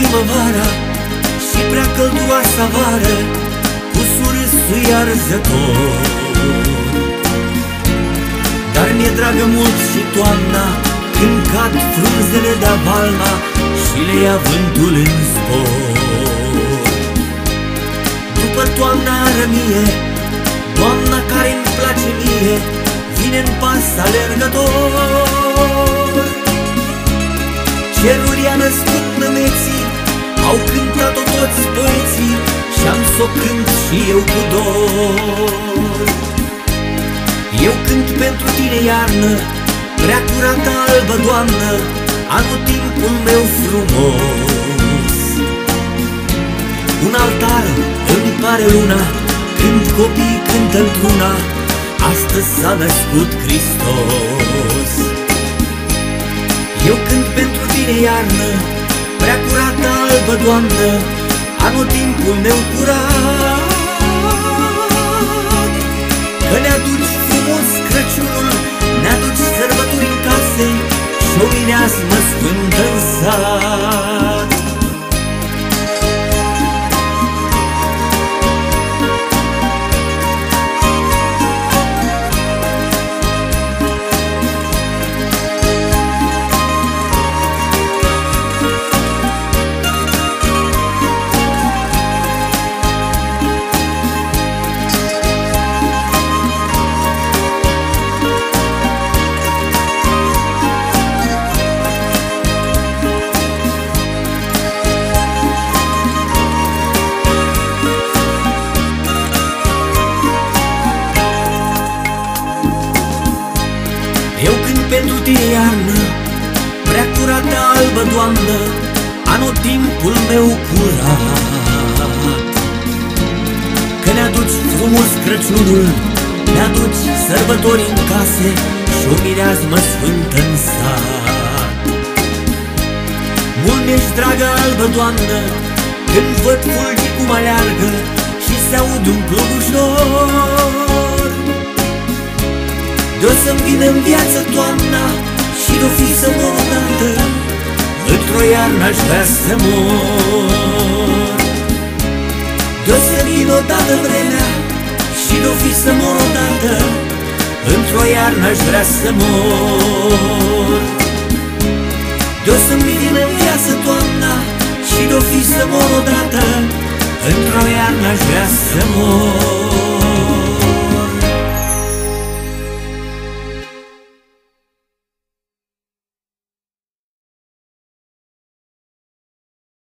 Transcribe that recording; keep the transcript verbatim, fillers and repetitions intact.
primăvara și prea călduroasa vară cu surâsul arzător. Dar mi-e dragă mult și toamna, când cad frunzele de-a valma și le ia vântul în zbor. După toamna rămie, toamna care-mi place mie, vine-n pas alergător. Cerul i-a născut nămeții, au cântat-o toți poeții, și-am s-o cânt și eu cu dor. Eu cânt pentru tine iarnă, prea curată albă doamnă, anotimpul meu frumos. Un altar îmi pare luna, când copiii cântă într-una, astăzi s-a născut Hristos. Eu cânt pentru tine iarnă, prea curată albă doamnă, anotimpul meu curat. Că ne-aduci frumos Crăciunul, ne-aduci sărbători în case și o mireasmă sfântă în sat. Eu cânt pentru tine iarnă, prea curată albă doamnă, anotimpul meu curat. Că ne-aduci frumos Crăciunul, ne-aduci sărbători în case și o mireasmă sfântă în sat. Mult mi-ești dragă albă doamnă, când văd fulgii cum aleargă și se aud un plug ușor. De-o să-mi vină în viață toamna și de-o fi să mor odată, într-o iarnă aș vrea să mor. De-o să vină odată vremea și de-o fi să mor odată, într-o iarnă aș vrea să mor. De-o să-mi vină în viață toamna și de-o fi să mor odată, într-o iarnă aș vrea să mor.